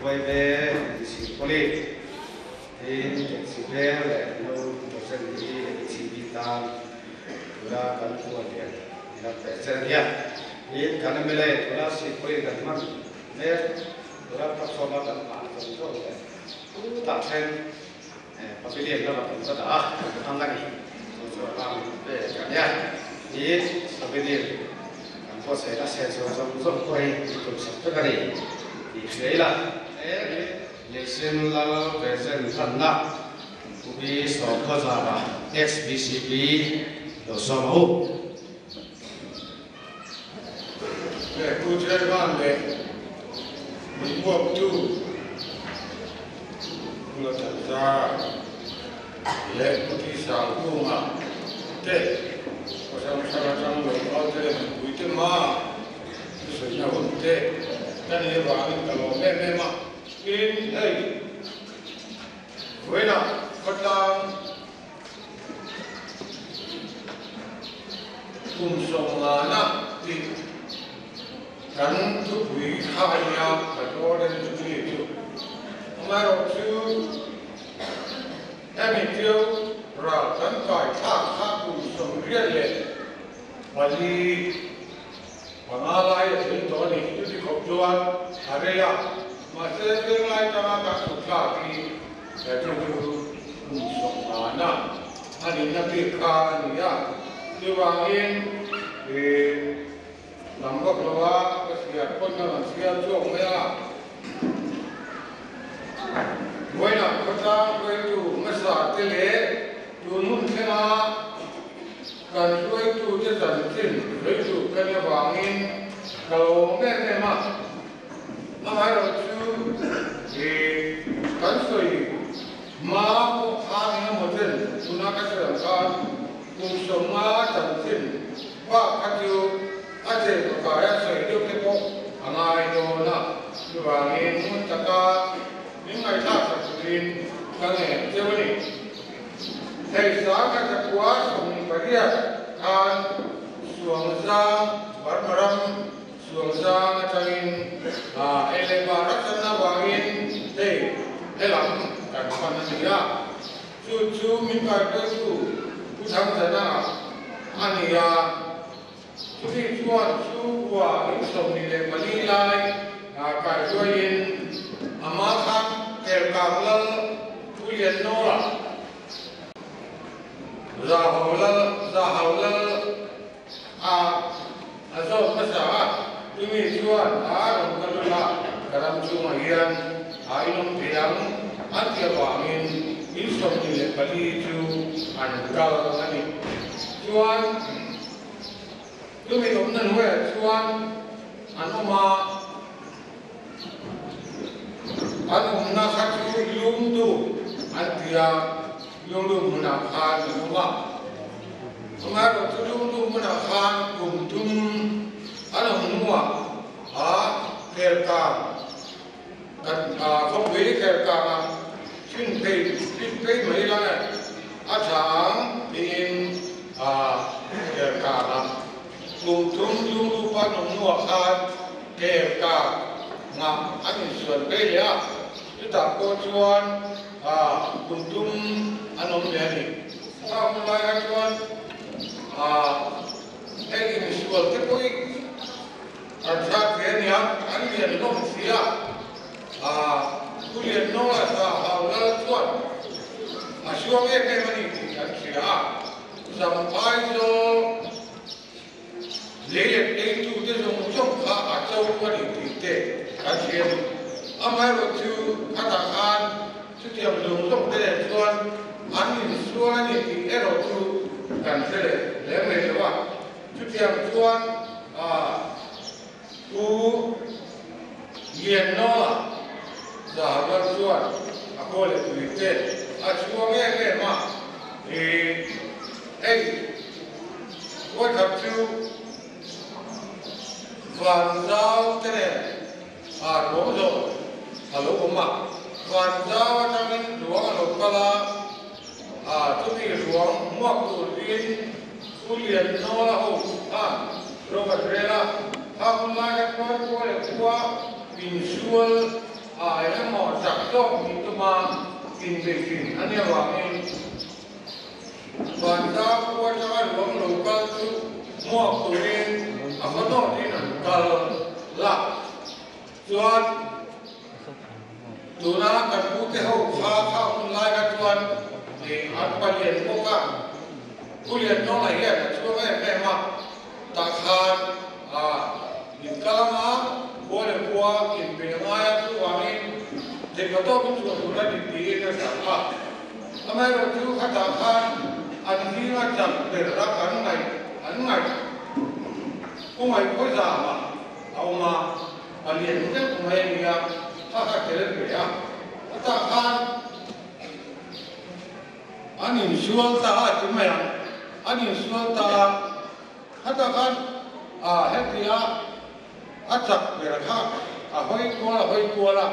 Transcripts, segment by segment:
quay về sĩ poli thì sĩ về là nó một dân đi sĩ vi tam là cần của điện là phải dân điện thì cái này là là sĩ poli cần mắc nên là các số là cần bán trong chỗ này cũng tạo thành và cái điện nó là cũng rất là ăn lành cho làm để cả nhà thì sau cái điện có sẽ là sẽ trong rất quay cũng sắp tất cả đi thì đấy là lịch sử là về dân thân nặng cũng bị số khó ra là XBCP đồ số mẫu để cô chơi van để mình mua chú người thật ra lệ một cái sáng cung à thế có sang sang người ao thế buổi thế mà sự nhà hôn thế cái này vào cái lò mẹ mà in đây với nào bắt đầu cùng sống mà na thì kan tu bui khaya kato dan tu itu amaro tu emitiu ra kan kai tha ku som rian le bali pangalai tin to ni tu di khop chuan areya ma se te ngai ta ka su kha ki ya tu ku som na ani na pi kha ni ya tu wangin làm gốc lúa cái gì con nó làm gì chuộng mấy à với là con ta với chủ mất sạch cái lẽ chủ muốn thế nào cần với chủ cái dần tin với chủ cái nhà vàng in cầu mẹ mà ai rồi chủ thì cần suy mà có ai nó một tin chủ nó cái sự làm sao cùng sống mà dần tin và các chủ aje kaya soi dio ke po angai no na luangin mun taka mingai tha sa surin kange jewani hei sa ka takwa sumi paria an suang sang barbaram suang sang atangin ele baratana wangin hei helam kan panania chu min ka tu thang sana ania khi chuan chu qua những sông đi lên Mali lai cả chuối in ama khang kẹo cam lơ tu liên nô là ra hậu lơ do cái啥tu mi chuan đồng cái là cái làm chu mà hiền inom tiang ăn kia vàng in những sông đi lên Mali chu ăn cao anh chuan tu mi om nan we chuan anoma anum na kha chu lum tu antia lum na khan anoma ama ro chu lum na khan kum tum anum nuwa ker ka kan không biết ker ka chin pe mấy la a chang in ker ka la cùng chúng lưu quan đồng nuộc an kể cả ngọc anh chuẩn bây giờ chúng ta có chuan cùng chúng anh ông này sao không lại anh chuan cái chuẩn cái cuối anh ra cái này anh liền nó xía tôi liền nó là sao hào là chuan xuống cái này anh xía dòng ai cho lấy lấy tu cái dùng trong cả châu quan điểm kinh tế phát triển amai rồi chú các đảng an chú tiệm dùng trong cái này chuan an nhìn xuân thì cái rồi chú cần thế này lấy mấy cái bạn chú tiệm chuan chú yên nó giả văn chuan cô lại tùy tên chú nghe mà thì ấy tôi gặp chú Van giao thế này đúng rồi alo cũng mà Van giao trong những luồng alo kala tôi bị luồng mua đồ điên tôi liền nó là hậu rồi bật ra là hôm nay các con có lẽ qua bình xuân yang mau cakap itu mah bikin aneh wangi. Bantah buat jangan uang lokal tu muak turin apa tu di nakal lah. Tuan tuna kan putih hau mulai kan tuan di apa lian muka kuliah nolai ya cuma memang takkan kalau mah boleh buat implementasi tu wangi. Jika tu pun sudah di negara. Amai waktu katakan anhi macam berak angai, umai kau sama, awak alien tu umai dia tak keren dia. Katakan ani sual tak cuma yang ani sual tak katakan hetia acak berak hoi kuala.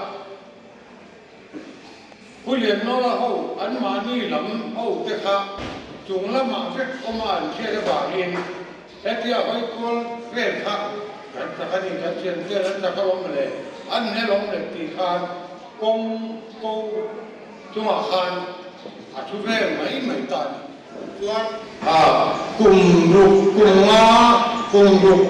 Kuliah nolak hau, an mani lam hau teka, jumlah makfik oman kira bagian, hetia hoi kual feka, kan ini kajian dia dan tak kalau mele, an nelom lektikan, kong cuma kan, atuve mai tadi, tuan, kumruk,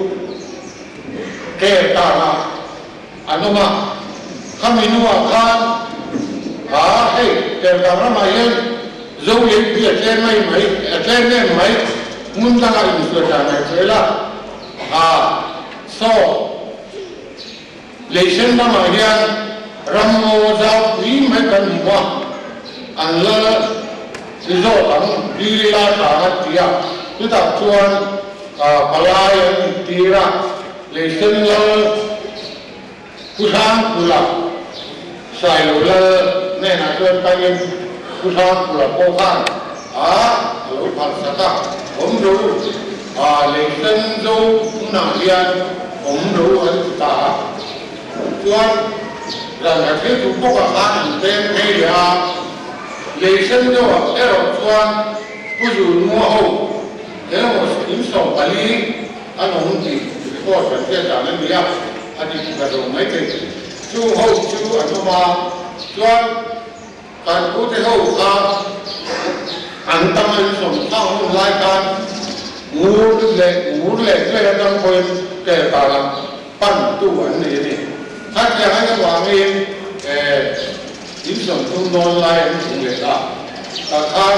ketara, anu mah, kami nuakan. Hei, kerana macam jauh yang dia clear mai, mungkin agak mudah nak cela. So, lesen nama dia Ramo jauh ini macam muah, anda sesuatu orang dirilah sangat dia. Kita tuan pelayan tira lesen le kusang pula, saya le. Nên là tôi tay em cứ thon của cô khăn lối phật sát ta ống đủ lấy chân dâu cũng nằm yên ống đủ ấn ta chuan rằng là thế chúng có cả khăn tên hay là lấy chân dâu ở đó chuan cứ dù mua hậu thế là một điểm sầu cả lý anh ông thì có phần thiết trả lên bia anh đi cả đồ mấy cái chú hậu chú ở chỗ mà chuan kan putih hau antaman somtang laikan murle dan poin ke dalam pantuan ini. Hanya wangi imsom non lain sungguh takkan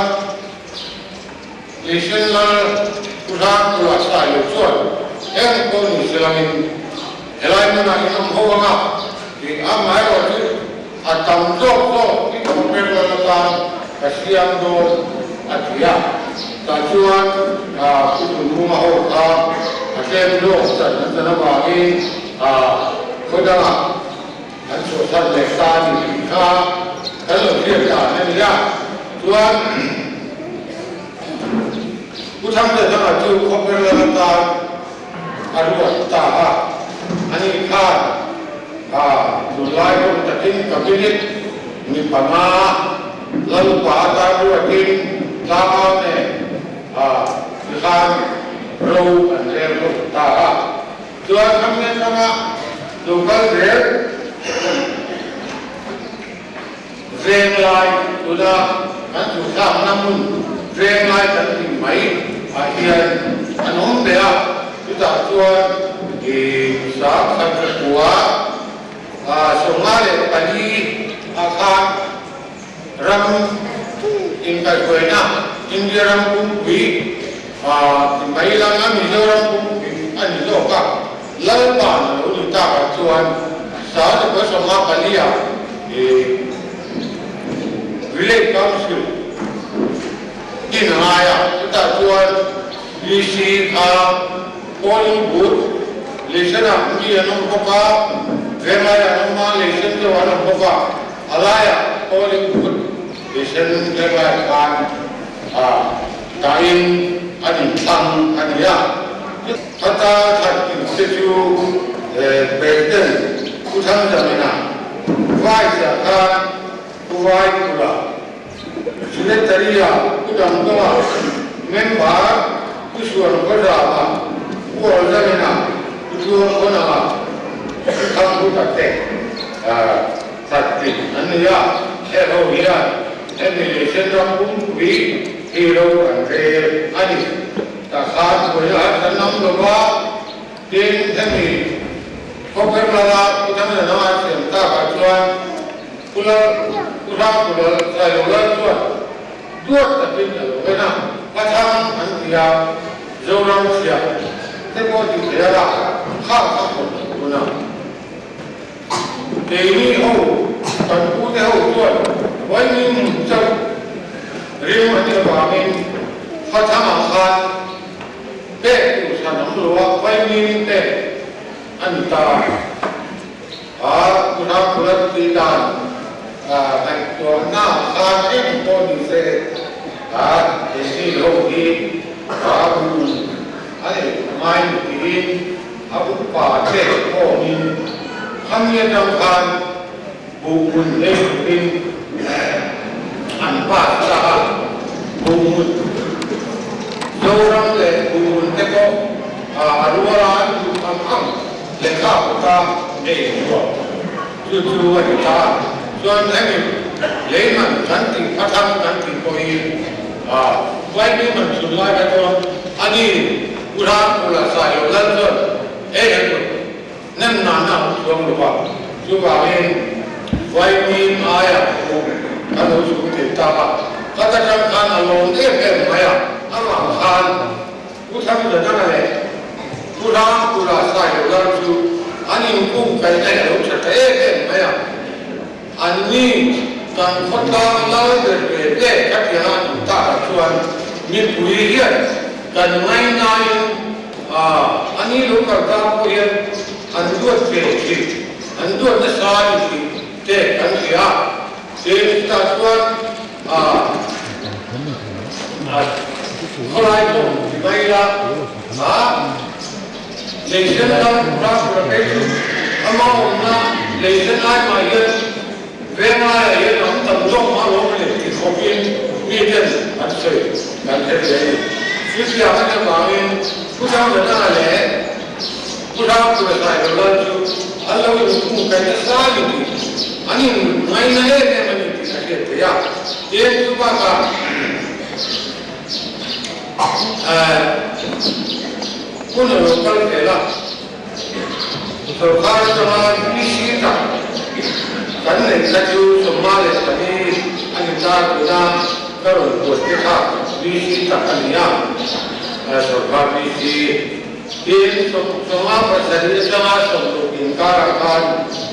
lesen lah kurang kuasa lusuan yang kau niselamin helai mana inam hawa di amai waktu atam jok itu memperlakukan kasihan do atia tajuan kudu rumah orang akan do dan bagi kodang sosial lesan kita kalau dia kan dia tuan kucang dah tu memperlakukan aduan tak ani kan Julai pun terting kabinet ni panah lalu pada dua tim lawan ikan roh dan rel tak tuan kami sama lokal rel lain sudah kan susah namun lain terting baik akhir anom dia kita tuan di saat kedua Somali tadi akan ram ingkar kuena India ram kumpi Thailand ram Mizoram kumpi Mizoram lalpan lalu kita tuan saat itu semua kalia village council di Naya kita tuan isi polling booth listener dia nombor Remaya nama lesen tu orang bapa alaya polling booth lesen remaya kan kain adi tang ania kata kaki seju berden utang jamina wajah kan kuwai pula sudah teriak udang tua member kusuan berapa kual jamina kusuan berapa kamu tak thật tình anh nhá em đâu nhá em bị sinh ra cũng vì khi đâu anh về anh ta khai với là anh năm rồi ba tiền em bị không phải là cái thằng này nó ăn tiền ta cả chuan kula sai lo la chuan duat ta tin là cái nào cái thằng anh thì dâu rau xìa thế có gì để là khác một nào để đi hậu còn cụ thể hậu chuan với những châu riêng mà như bà mình phát thằng hàng bé của sản phẩm lúa với những thế anh ta kuna kuna tidakตัวหน้าคาเองตัวนี้เสที่โลกีบุญอะไรไม่ดีบุปผาเจ้าพ่อมีคำนี้จำการบุญเล่นเป็นอันป่าจ้าบุญโยรังเล่บุญเจ้าก็รัวร้านบุญอังเล่ข้าวตาเองจู่ๆวันตาส่วนนี้เลี้ยงมันกันติพัฒนากันติคนนี้ไว้ที่มันสุดท้ายก็ตัวอันนี้อุราอุลาสายลันส่วนนั่นนานาช่วงหรือเปล่าช่วงว่าเองไว้ที่มาอย่างกันเราสุขติดตาเขาจะทำการอารมณ์ไหมอันหลังคานผู้ทำจะนั่นอะไรอุราอุลาสายลันส่วนอันนี้ผู้ใครได้เราจะไหมอันนี้การพัฒนาเราเดินไปเรื่อยๆที่เราตาชวนมีผู้เรียนกันง่ายๆอันนี้ลูกกับตาผู้เรียนอันด้วยเพื่อที่อันด้วยนักศึกษาที่เด็กอันที่เด็กตาชวนเขาไล่ตัวไม่ละเลยเช่นนั้นเราประเภทอามาอุณาเลยเช่นนั้นมาเยอะเวลาเยอะน้องตั้งจ้องมาลงเลยที่เขาเป็นมีเด่นอันเสียกันเท่าไหร่สิ่งที่อาจจะบางอย่างผู้ชายจะนั่นแหละผู้ชายผู้ชายเราจูอันเราอยู่คู่กันจะสร้างอยู่อันนี้ไม่น่าเนี่ยมันอยู่ที่ไหนเดียวเดี๋ยวทุกบ้านคุณเราก็เลยละสุขภาพจะมาพิชิตกันในกระจูสมัยตอนนี้อันนี้ตาคุณน้าก็รู้ตัวที่ข้าพิชิตกันเนี่ยสุขภาพพิชิตที่สมัยปัจจุบันจะมาสมดุลกินการการ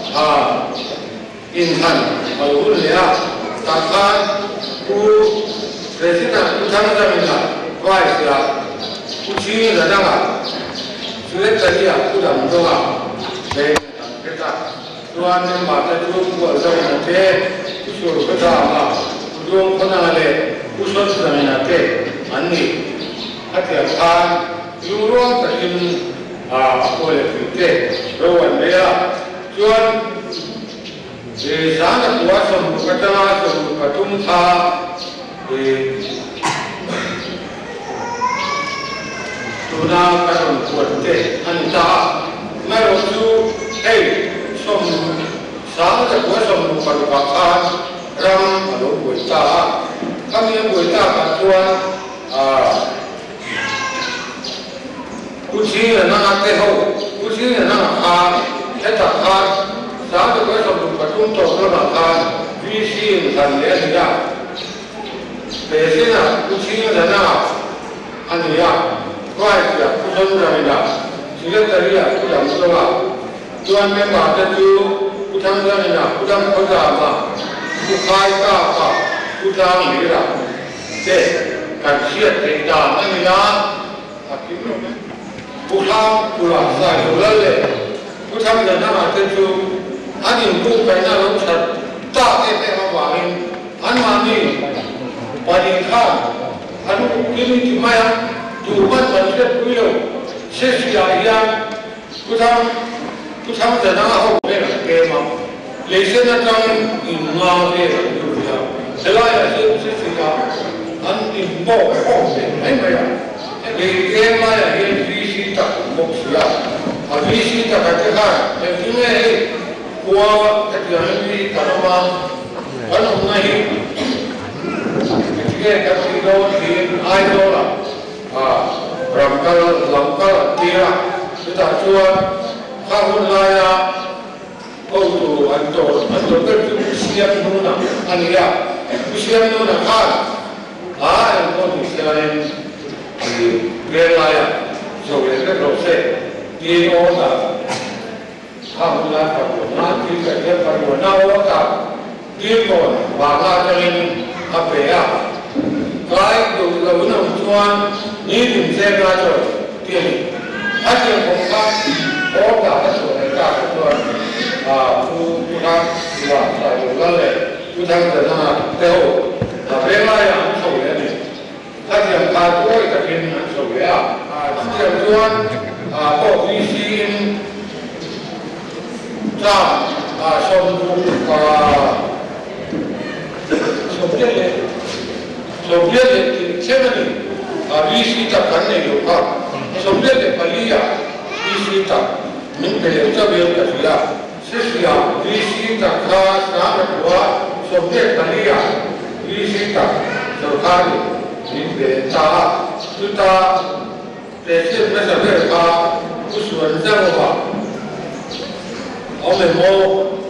อินทันเอาหุ่นเนี่ยตาการผู้เรื่องนั้นผู้ทำจะมีอะไรว่าอีกแล้วผู้ชี้ระดับสุดท้ายผู้ดำรงเป็นเป็นตาตัวนี้มาจากจุดว่าจะมีอะไรผู้ช่วยก็จะมาดวงคนอะไรผู้ช่วยจะมีอะไรอันนี้อาจจะผ่านยูโรแต่ยินโอเลฟิเตรู้วันนี้ส่วนสารตัวสมกัตนาสมกัตุมธาตัวนาการปวดเตะอันตาไม่รู้จูสมสารตัวสมกัตนาการรำอารมณ์ปวดตาคำนี้ปวดตากับตัวผู้ชี้นั่งเตะหูผู้ชี้นั่งขาเอ็ดขาสารตัวสมกัตุมตกระดับการวิชีสันเลียนยาแต่สิ่งนั้นผู้ชี้นั่งอันนี้ว่าจะผู้ชมจะไม่ได้สิ่งที่จะเรียกผู้ดำรงส่วนเป็นบาดจูผู้ทำจะไม่ได้ผู้ทำเขาจะมาผู้ขายก้าวผู้ทำไม่ได้เด็กการเชียร์เด็กด่าไม่ได้ผู้ทำผู้รักษาอยู่เลยผู้ทำจะนั่งอาจจะจูอันนี้ผู้ไปนั่งรถชัดตาเตะมาว่าอันมานี่ปฏิฆาอันนี้กินที่ไม่ดูมันมันเชื่อคุยแล้วเชื่อสิอย่างผู้ทำจะนั่งเอาไปเกมเลยเส้นนั้นจังอินมาเลยอยู่แล้วแต่ละอย่างเชื่อสิอันนี้บอกห้องเลยไม่ไหวเลยเกมมาอย่างนี้วิชิตบอกสิวิชิตกันจะกันแต่ที่ไม่กลัวแต่ยังไม่ kanoma kanom nahi ke kapilo di aidola ramkal lamkal tira kita cuan kahun laya kau antor tu siap nuna ania siap nuna kan kau siap di laya so yang terproses di orang kahun laya nanti kerja perbuatan orang di kon bangga dengan apa ya kai tu kalau nak cuan ni dimsek aja dia ni ada orang orang tu mereka tu Tuhan dua saya lalu Tuhan jangan tahu apa yang soalnya ni ada yang kau itu kan soalnya setiap Tuhan kau visin tak sambung soalnya siapa ni visi tak kan ni juga soalnya palia visi tak minta jawab kerja Sesiap visi tak sama dua sobat palia visi tak terkali ini cara kita presiden mereka usulan jawab oleh mau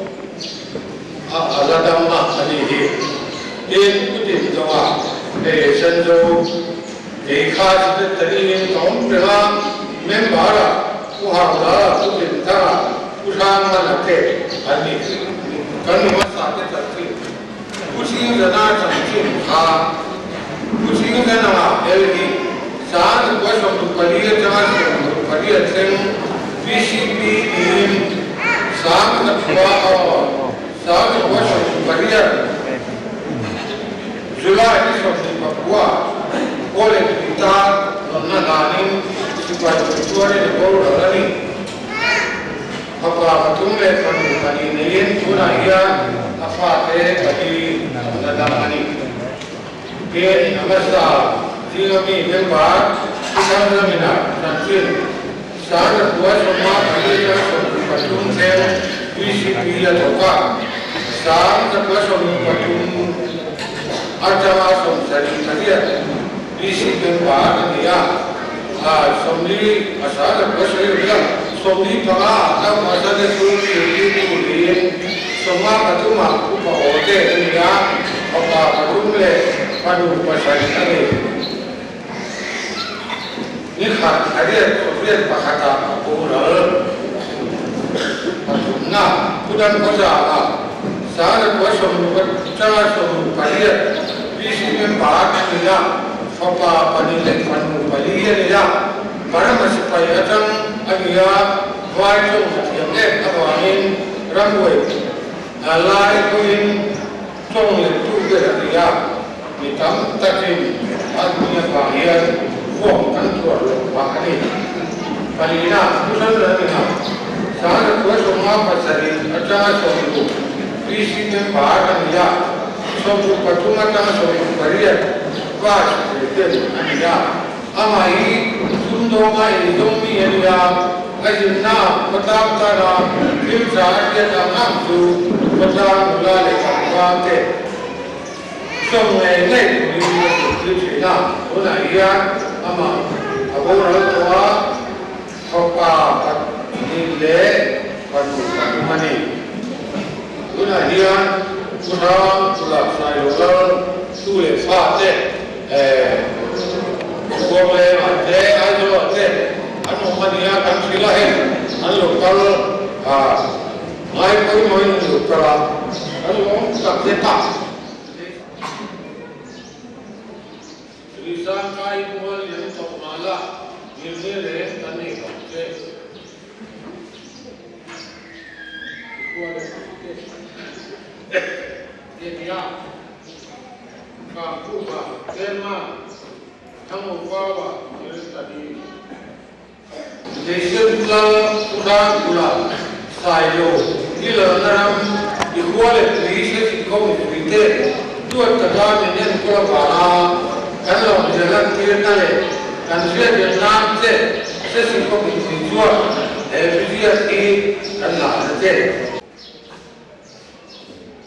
aladam ini kuti jawab senjau khas tadi kaum berang membara uhaula kuti cara Usang malate, ani kan masa terjadi. Using jana sampai using jana LD. Saat kuasa berpalian jangan berpalian sem VCP in saat kedua saat kuasa berpalian Julai ini sampai Papua oleh kita menangani supaya tujuan ini baru lagi. Apa tumle kani neyen tuna ia afate bagi nadamani ke namasa tiami member kisah mina nanti saat dua semua kali patung sel VCP ya toka saat dua semua patung acara somsari tadi VCP member dia somni asal dua semua Sobi panga tak masa dia suruh diri semua batu mak upa oke ni ya apa batu le padu pasal ini ni hak ada sobiet pakata orang batu na bukan kerja sahaja kuasa menurut cara semua kalian di sini barat ni ya apa panilai panu kalian ya para masih payah Agia wajib yang awamin ramai, alai kuin cong itu berarti hitam tapi adanya bahagian form kantor bahani. Palina bukan lagi sahaja dua semua pasari acara semua visi yang bahagian ya semua patungan semua berian was itu ania amai Sundongai domi area ajna patam tara filsa dia dalam tu patam mulai kampante somai nei di China una ia ama abora tua apa ile panu mani una ia pula saya sule fate boleh ada anu mania kan silahin anu kalau mai itu kalau anu tak cetak tulisan kai mual yang tak malah ini re tani kafe dia kamu tema kamu bawa tadi Desa pulang sayo ila naram igual dice como vite tu está teniendo por para kalau jalan kiri kan dia Vietnam se como visual dia kan lah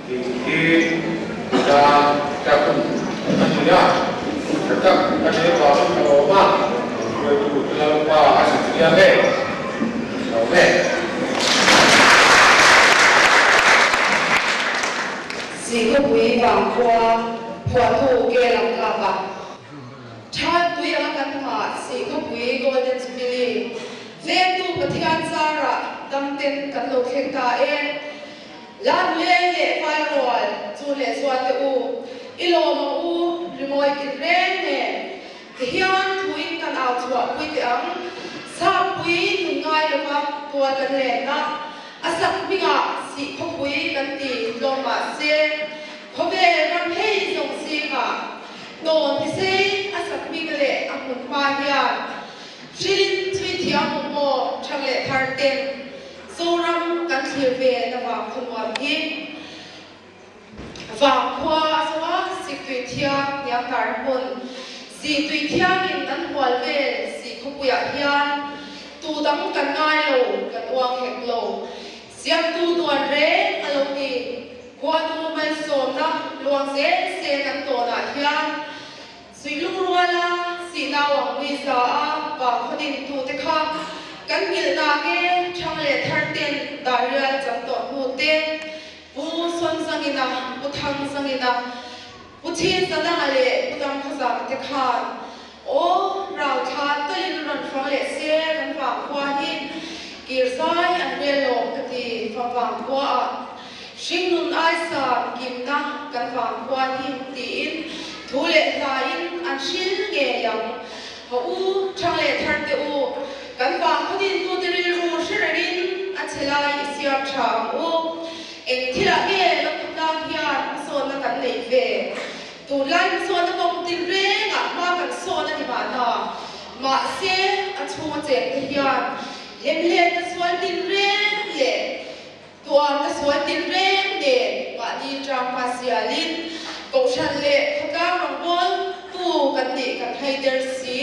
thì đã cũng anh nhá các anh em vào trong mà rồi tụ là qua sự kiện này về si ko bui bang kwa phwa thu ke lam la ba tha tui ang kan ma si ko bui golden jubilee ve tu pathian sara dam ten kan lo khen ka en lam le le fai rol chu le swat te u ilo ma u rimoi ki ren ne ke hian thuin kan au chwa pui te ang sa pui nu ngai lo ma tua kan le na asak minga si ko bui kan ti lo ma se ko ve ram hei song si ma non ti se asak mi le amun pa ya shin thui thiam mo thang le thar ten soram kan thir ve na wa khunwa hi wa khwa sawa si thui thiam ya kar hun si thui thiam in an hwal ve si ko puya hian tu dam kan ngai lo kan wang hek lo siam tu tuan re alo ni kwa tu mai som na luang se kan to na hian sui lu ruala si na wang wi sa ba khodin tu te kha kan mil na ke thang le thar ten daria cham to hu te pu son sangina pu thang sangina pu chi sana ale pu tam khasa te kha o rao tha to in ran fra le se kan wa kwa hi kirsai an re lo kati fa wa kwa shingun aisa kimna kan wa kwa hi tin thule lain an shin ge yang ho u thang le thar te u kan wa khodin tu te ri ru shirin a chelai siap thang u eng thila ge lo khna hian so na kan nei ve tu lai so na kong tin re nga ma kan so na ni ma na ma se a chu che te hian lem le na so tin re le tua na so tin re de ma ni trang pa sia lin ko shan le khaka rong bol tu kan ni kan haider si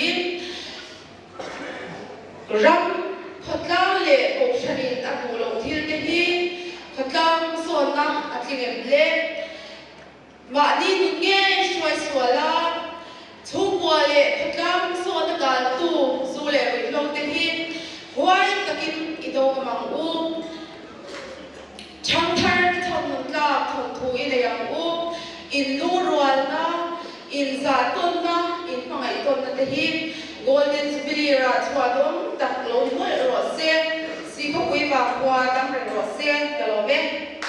ram khotla le ko shanin a ku lo thil te hi khotlam so na atlingem le ma ni nu nge shwai swala chungwa le khotlam so na ka tu zu le ri lo te hi huai takin ido ka mang u chang thar thon nun la thon thu i le yang u in lu rual na in za ton na in pangai ton na te hi golden jubilee ra chwa dom tak lo mo ro se si ko kui ba kwa dam re ro se ka lo be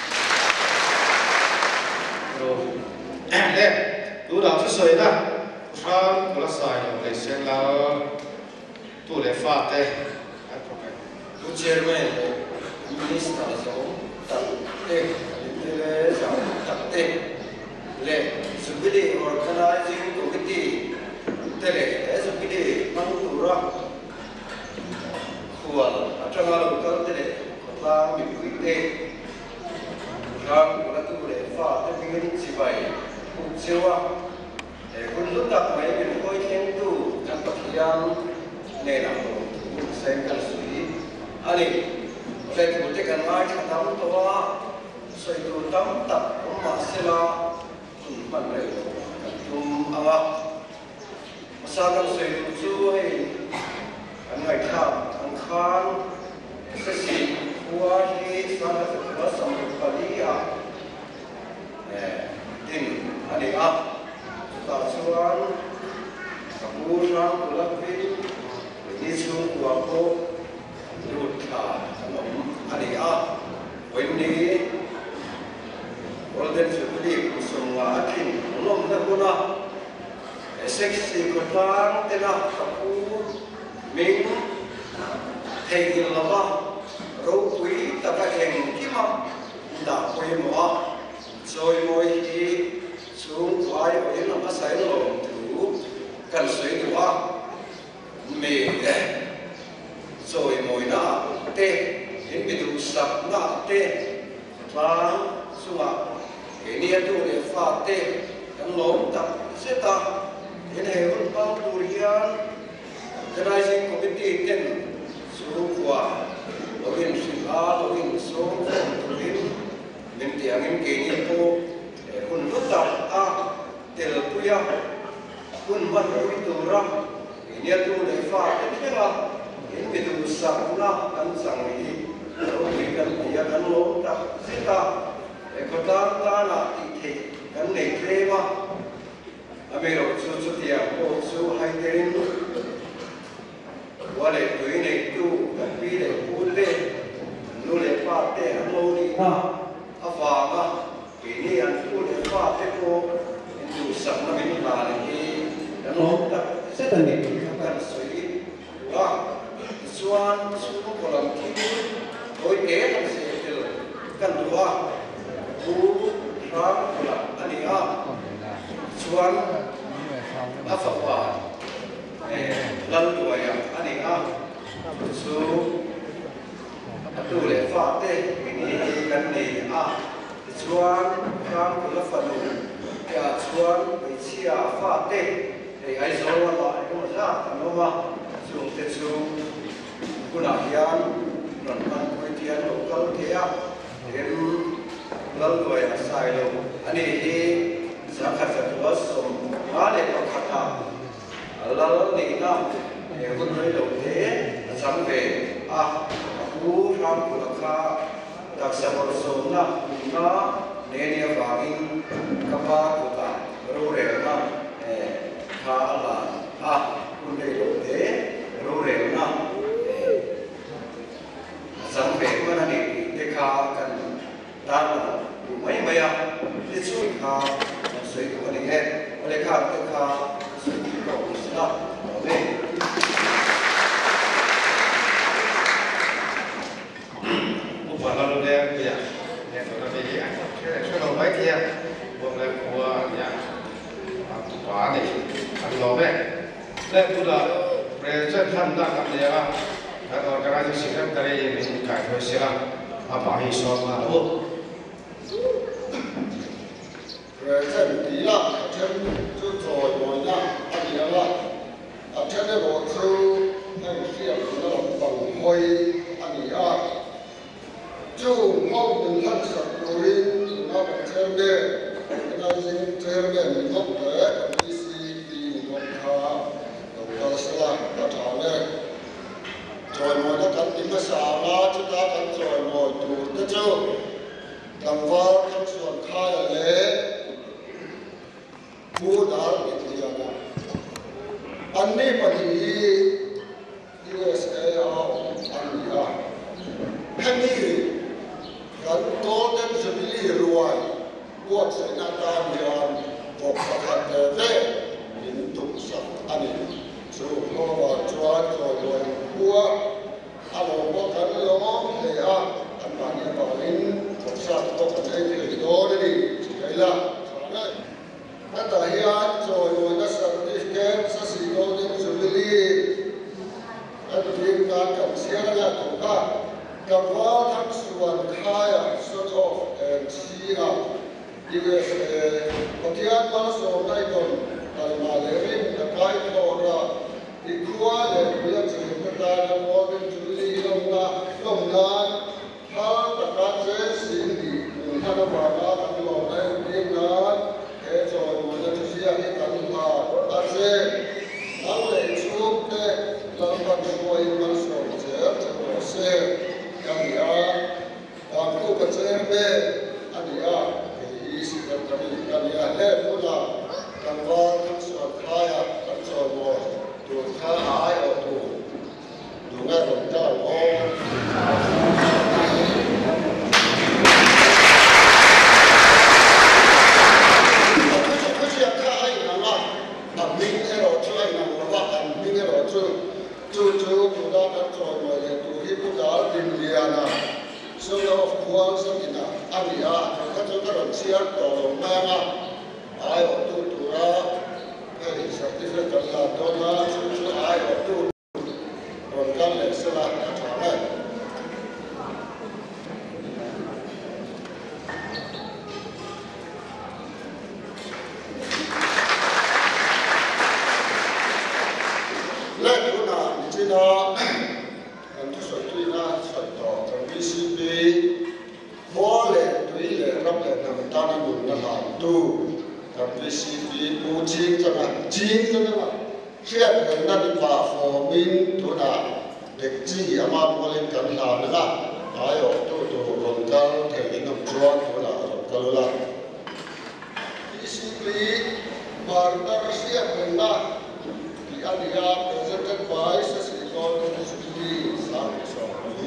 rồi lên đủ đạo chút sợi đó sang của là sai rồi để xem là tu lệ pháp thế tu chairman minister giống tập tê lệ giống tập tê lệ jubilee organizing committee tê lệ jubilee mang tu ra khuôn ở trong lao động tê lệ có ta bị quỷ tê ra của là tu lệ pháp tê mình nghĩ gì vậy cũng chưa để quân lúc tập mấy mình coi khen tu trong tập giang này là một xem cần suy anh về một cái cần ai khả năng to suy tu tâm tập cũng mà sẽ là phần này cùng à sao cần suy tu chú hay anh ngày tham anh khan sẽ gì qua đi sao là phải có sống phải đi à tin anh đi à ta chuan kamu rang kulapi ni chung kuapo lutha kanom ani a wenni golden jubilee kusumwa akin nom na kuna sexy kotang tena kapu ming thei lava ro pui taka heng kima da pui mo rồi moi hi xuống quay ở những năm sáng lộn thủ cần suy đủ á mì rồi mồi nã tê những cái đủ sập nã tê và xuống à cái này tu để pha tê cần lốm tập sẽ ta cái này hơn bao tu riêng cái này sẽ có cái tiền tên xuống qua ở bên sinh á ở bên số tu riêng bên tiếng những cái này mà nuôi tu ra nhà tu để phá thế là hiện bị tu sang na ăn sang đi rồi mình cần lỗ ta xin ta để có ta là thì cần này thế mà mình rồi chú tiền cô chú hay tiềnว่าเลยตัวนี้ตู้กับพี่เลยพูดเลยนู่นเลยฟาดเตะโน่นนี่นะอาฟ้าก็ปีนี้อันพูดเลยฟาดเตะโน่ดูสักนั้นไม่มาเลยที่แล้วน้องตัดเส้นนี้กันสวยว่าส่วนคนละที่โดยเอ๋ทั้งเสียเดียวกันตัวผู้รับคนละอันนี้อ่ะส่วนอาฟ้าlalu ayam ani su tu le fa te ini kan ni chuan kam kula fanu ya chuan bei chia fa te ai zo la ko za no ma su te su kuna hian ran man ko tian lo kal ke ya em lalu ayam sai lo ani hi sa kha sa tu som ma le ko khata lalu ni naคนเลยหลงเทสังเวชผู้ทำกุลค่าดักสมรสมนะนะเนียบางินกับปากุตารู้เรื่องนะข้าลานคนเลยหลงเทรู้เรื่องนะสังเวชมันนี่เด็กข้ากันด้านไม่ที่ช่วยข้าสวยกว่านี้วันนี้ข้าเด็กข้าสวยกว่านี้นะเนี่ย lalu dia sudah dia sudah baik dia boleh buat yang apa ni kalau dan sudah present hendak dia kalau kerana sikap dari ini kaya siapa apa hisap tu present dia macam tu joy boynya ada lah ada ni waktu yang siap dalam banghoi ada chú mong đừng thân sạch rồi nó phải theo đề nó dính theo đề mình ngốc để đi đi ngốc thả đồng ta sẽ làm ta thả đề rồi mọi nó cần tìm cái xả ra chúng ta cần rồi mọi tù tất chứ làm vào trong xuân khai là lễ mua đá bị thì là anh đi mà thì USA anh đi anh điกันโตเต็มสมิลีรวยพวกเสนาตามยานพวกประคันเตะหินตุกสักอันนี้สู้พ่อว่าจวนจอยรวยพวกอารมณ์พวกกันล้อมเฮียอันนั้นเนี่ยบอกหินตุกสักพวกกันได้ที่โตได้ดีใช่ละนั่นแต่เฮียจอยรวยนั่นสักที่แก่สักสี่โตเต็มสมิลีอันทีมงานกับเสียแล้วถูกป่ะกับว่าทั้งส่วนค่ายส่วนออกที่USA ปฏิญาณมาส่งได้ก่อนแต่มาเลริมกับใครโตระอีกขั้วเลยเรื่องสิ่งต่างๆว่าเป็นจุลีลงนานถ้าประกาศเสียสิ่งดีท่านว่าเราทำเราได้เพียงนั้นแค่จอยมันจะเสียให้กันมาอาเซียนเราเลยชุบเด็กเราบันช่วยมันส่งเสียจะเสียอันนี้ตามคู่กับเจ้าแม่อันนี้ที่สิ่งต่างๆอันนี้เล่นพูดละกันว่าทั้งส่วนท้ายทั้งส่วนบนตัวท้ายเอาตัวดูง่ายหลงเจ้าโอ้ไม่ใช่ข้าให้หนังละอันนี้ให้เราช่วยหนังว่าอันนี้ให้เราช่วยจู่ๆผู้ได้ทั้งส่วนบนตัวที่ผู้ได้ดินเดียนะส่วนเราควงสักนิดนะอันนี้ถ้าจะกระโดดเชียร์ต่อลงมาไอ้ออกตัวไอ้สักที่จะกันละตัวนั้นจู่ๆไอ้ออกตัวโดนกันเลยสลับทำให้เล่นดูหนังจีน่ากันทุกส่วนที่น่าสนต่อกันวิสิปีพอเล่นตัวเล่นรับเล่นนำตาหนุนนำตู้กับวิสิปีปูจิงจังอ่ะจิงจังอ่ะเชื่อเป็นนั่นป่าโฟมินตัวน่ะเด็กจีอามาโมเลนกันหลานนะไอ้ออกตัวรอนกันเทกินน้ำจวนตัวน่ะรอนกันละวิสิปีมาร์ดาเชื่อเป็นนั่นที่อันนี้อาเป็นเรื่องไปสักสิ่งก่อนวิสิปีสามสองปี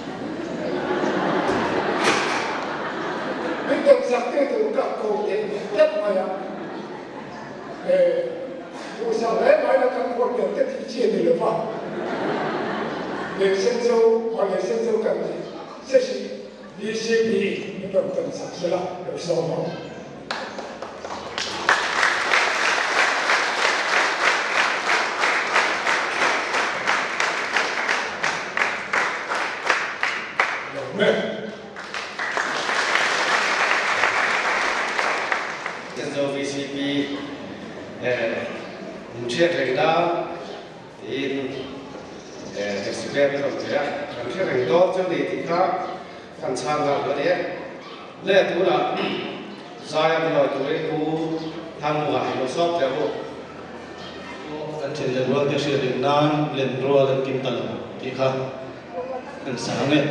Hãy subscribe cho kênh Ghiền Mì Gõ để không bỏ lỡ tết mà tôi sao đấy nói là các cuộc điều tết thì chia được vào để xem châu hoặc là xem châu cần gì sẽ chỉ VCP những đồng tiền sản xuất là được sau đó VCP chuyện thành đó thì thực sự đẹp rồi thế làm chuyện thành tốt cho đi thì khác phần sang là cái đấy lẽ tú là sai em rồi tôi tú tham mùa nó sót theo bộ anh chị liền luôn theo sự định nan liền luôn lên kim tần thì khác anh sáng lên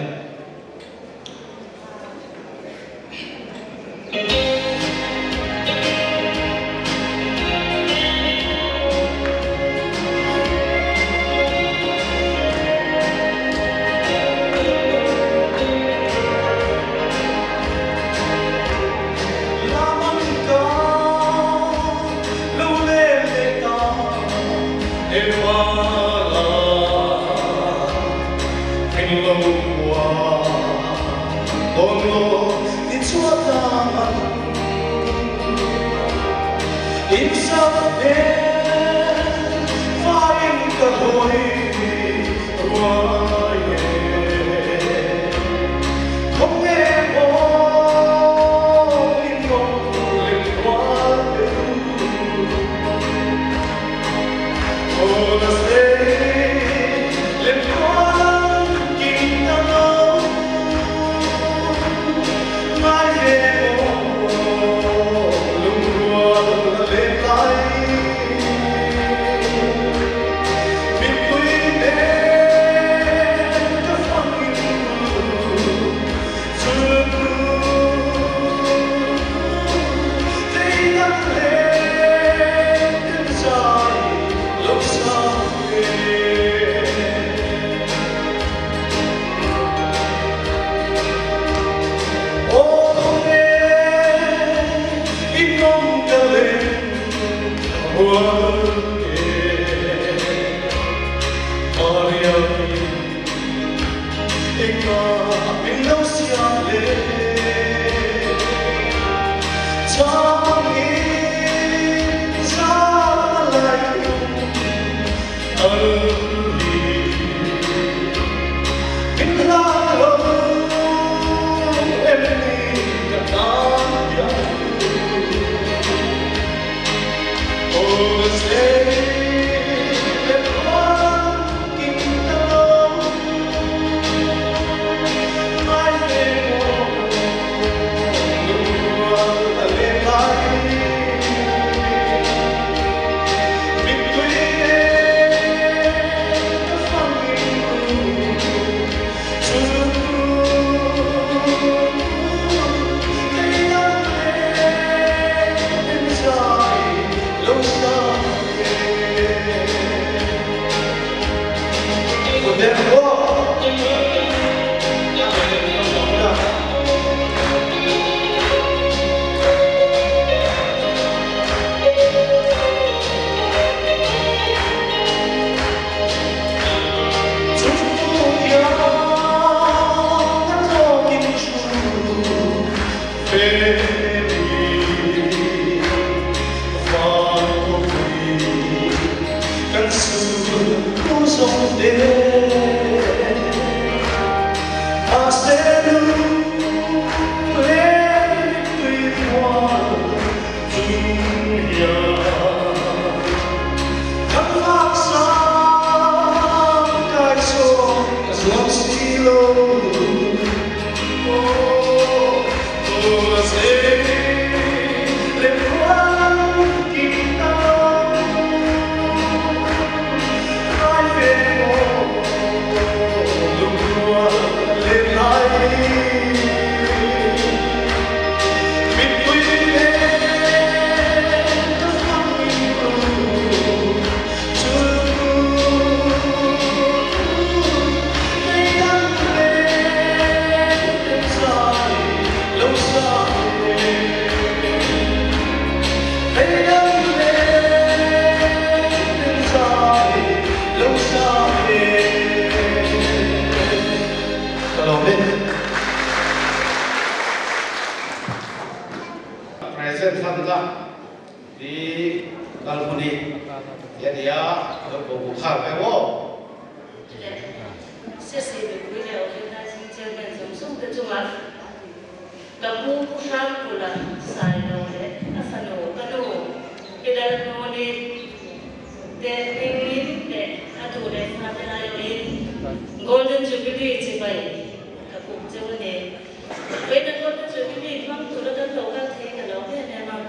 sen tham la đi kalpuni ya dia lo ko kha pe wo sẽ sử dụng cái điều chúng ta xin chơi mình giống sung từ chung lắm tập mu sang của là sai đâu đấy phần nổ cái nổ cái đó nó đi để mình để tu để phát ra đi golden jubilee chỉ vậy các cụ chơi này vậy nên golden jubilee không tu nó đâu các thế cái đó thế này mà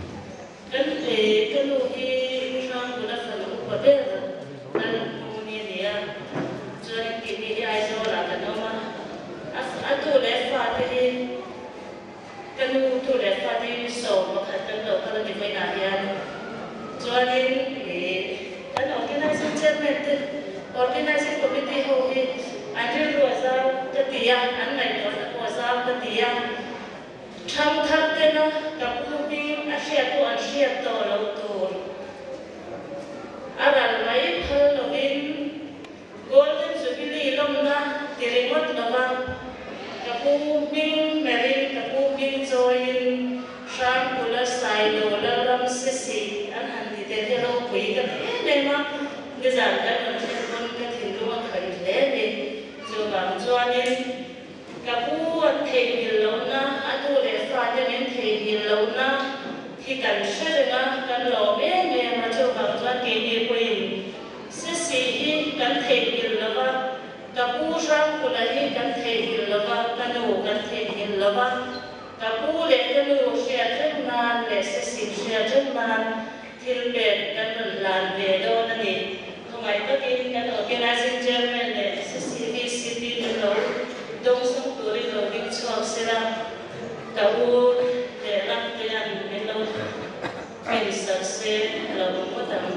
cái lô đi sang của là phần nổ của đấy là nó như thế cho nên cái ai cho là cái nó mà tu để phát đi cái lô tu để phát đi sổ mà khởi tân đầu cái là mình phải làm gì cho nên cái organizing committee ho hi anh rồi sao cái tiền anh này rồi sao cái tiền tham thắc cái nó gặp lúc đi anh share to lâu to anh lấy hơn đầu tiên golden jubilee long na tiền mất nó mà gặp lúc đi Mary gặp lúc đi join sang pula sai đồ là làm gì anh hành thì tiền lâu quý cái này mà bây giờ cái mình sẽ con cái thì luôn khởi lễ đi rồi làm cho nên các cụ thầy hiểu lâu na anh tu để pha cho nên thầy hiểu lâu na thì cần sẽ na cần lo mẹ mà cho làm cho cái gì quên sẽ gì cần thầy hiểu lâu các cụ sang của lại cần thầy hiểu lâu cần nô cần thầy hiểu lâu các cụ để cái nô sẽ rất nan để sẽ rất nan thì để cần làm về đâu là gì ngày tất nhiên cái organizing chairman này CCTV lâu đông sông tuổi lâu đi cho sẽ là cả u để làm cái anh bên lâu mình sẽ là một cái thằng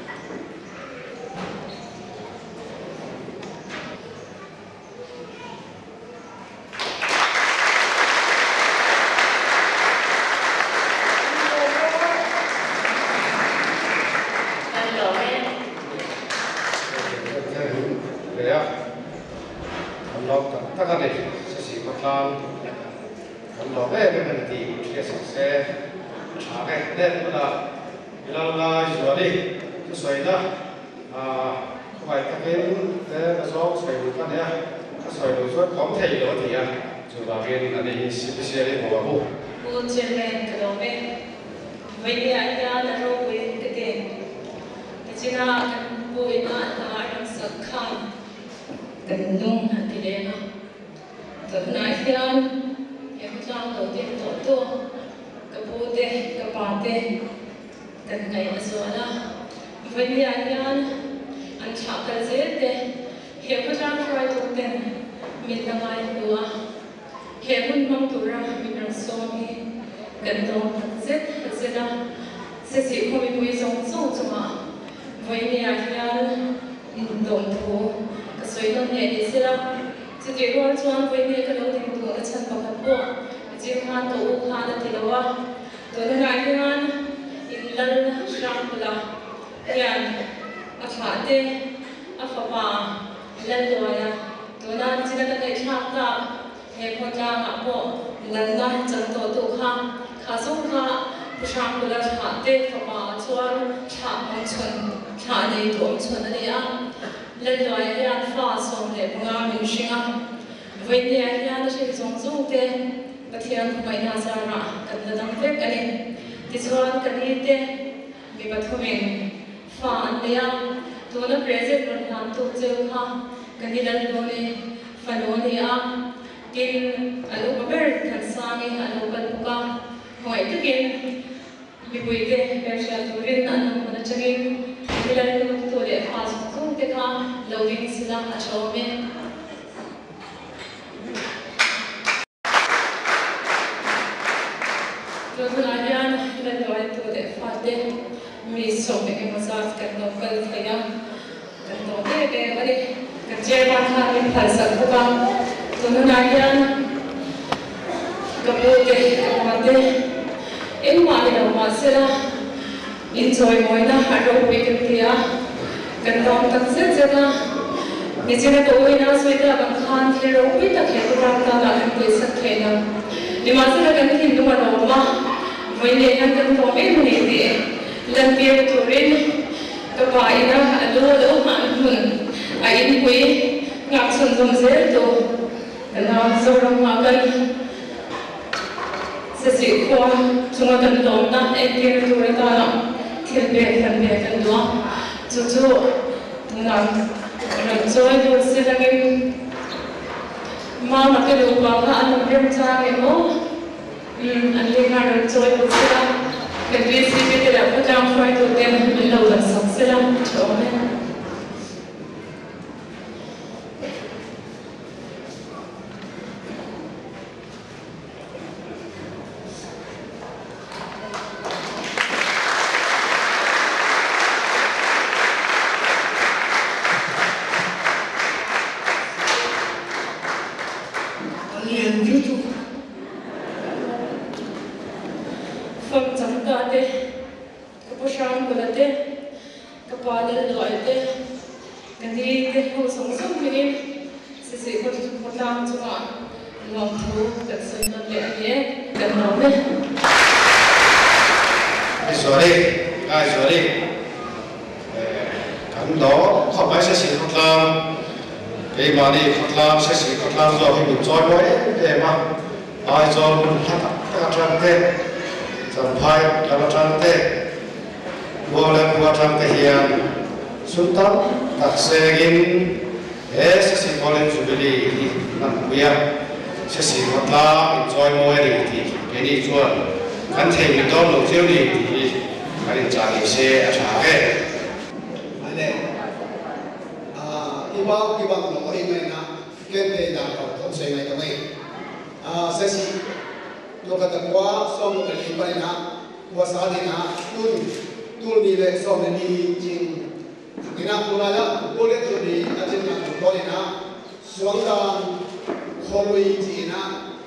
enjoy moi na haro weekend kia kan dom tak se jana ni jena to ina soita kan khan the ro wi tak he ram ta la kan ke sak the na ni ma se kan hin du ma no ma Mới lên ăn cơm thong em này thì lần kia tụi mình các bạn đã alo hạn hùn in quý ngạc xuân dòng dễ tụ nó sâu rong hoa cân sẽ sĩ khoa chúng ta cần tóm ta em kia tụi mình ta nó thiên biệt cần đó chú ngạc rồi rồi tôi sẽ đang em mà cái đồ vào là anh em cha em ó anh liên hệ rồi rồi tôi sẽ cái việc gì bây giờ có trang phải tụi em mình đầu là sắp sẽ làm cho em Phong chẳng cả thế, cái bộ sáng của thế, cái ba đứa loại thế, cái gì thế hồ sống sống mình sẽ có làm cho bạn lòng thú cái sự năng lệ nhé, cái nó đấy. Sorry, cái đó không phải sẽ không làm, cái mà đi không làm sẽ không làm rồi thì mình chơi mới để mà ai cho mình thắt chặt thế. Sampai kalau cantik, boleh cantik yang sultan tak segin, sesi boleh jubili nak biar sesi matla enjoy more di ini jual kan thei mi dom lo jeu di kan cari se acha ke ane ibang lo ini na kente dah kau saya ngai kau sesi lo kata gua som dari mana gua sadina tul ni le som ni jing ina pulala boleh tu di ajin na tu na suangdan kholui jina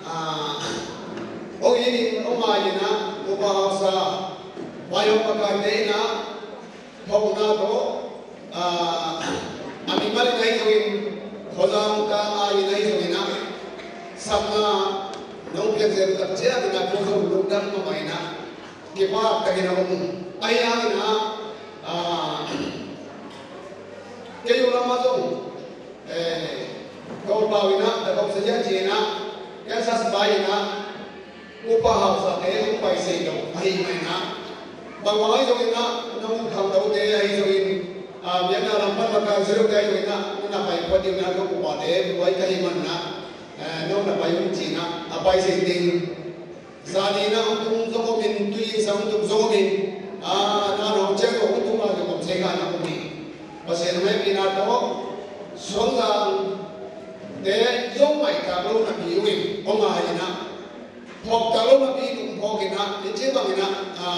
oh ini oma ina ubahasa bayo pakai na pona to ami mari ngai join khodam ka ai ngai join na samna nông nghiệp dân tập chế thì là công dụng đúng đắn của mày na cái ba cái nào cũng ai ăn na cái yêu lắm mà giống câu bao na là câu sẽ gì na cái sát bài na upa học sa thế không phải xây đâu ai mày na bằng nói rồi na nông thằng đầu thế ai rồi miếng nào làm bắt cái zero cái rồi na phải có điều nào cũng bỏ để với cái mình na nông là phải dùng gì na phải xây dựng gia đình na ông tung giống mình tuy sao ông tung giống mình na ông chơi ông tung là ông chơi cái nào cũng mình và sẽ nói vì nào đó xuống ra để giống mày cả lúc là bị mình ông mà gì na học cả lúc là bị cũng học cái na để chế bằng cái na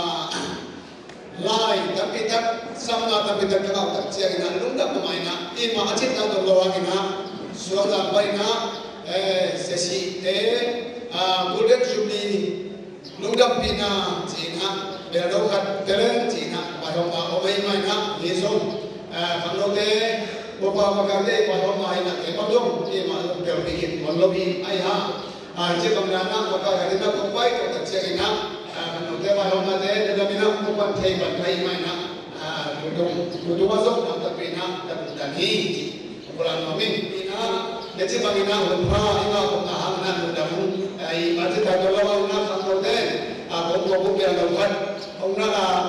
lai tapi tak sama tapi tak kau tak cia cái na lúc đó của mày na đi mà chết tao được lo cái na xuống ra bay na sesi golden jubilee lungdam pina china belo khat telen china bahoma omai mai na lezom khanglote bopa makale bahoma ina ke padom e ma bel bikin monlobi ai ha je kamna na maka hadina kompai ko tachina khanglote bahoma de damina kopan thei ban thai mai na tudum mazok na tapina tapdani bulan mamin ina jadi bagaimana lupa ina kena hangan mudamu ai mati tak kalau nak sampai deh aku biar lawan orang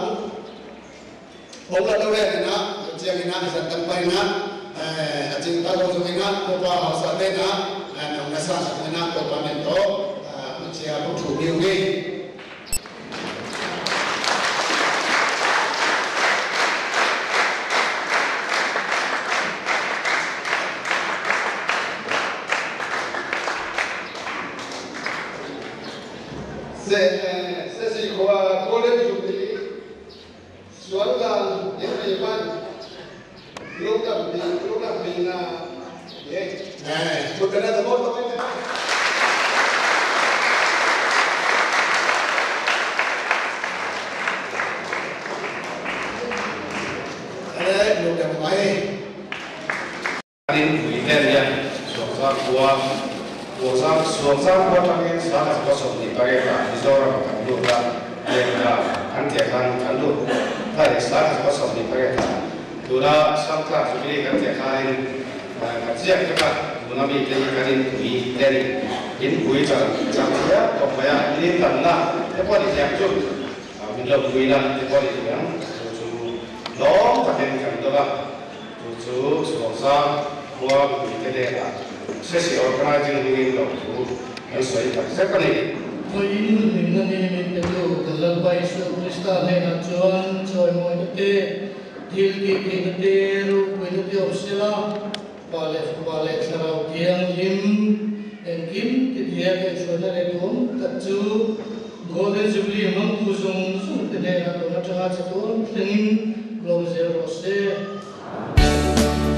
tu deh na jadi ina disantang pada ajin tahu semua lupa hasa deh na orang nasa semua lupa mento macam aku cuci lagi sesi kuah golden jubilee suara yang hebat logam bina bukan ada motor ini ada logam baik ini bukan ya suara kuah suasana buat kami sana kosong di pagi hari Istora makan dulu kan anh thiệt anh luôn phải để sáng có sầu đi phải cái tụi nó sáng cả tụi đi cái thiệt hai cái riêng các bạn tụi nó bị cái quỷ đen in quỷ cho chẳng thế còn phải in tận là cái con đi xem chút mình làm quỷ là cái con đi xem đó và nên cái đó là chú sang qua quỷ cái đấy là sẽ organizing meeting đó chú anh soi phải sẽ cái này tôi mình nên mình tự do từ lần bay xuống Krista này là chuan chơi mọi cái điều kiện cái rồi quên đi học sila balik sarau kiang lim en kim cái dia cái số này đúng tất chú golden jubilee mang kuzung sung cái này là nó cho hai chỗ tình lòng zero se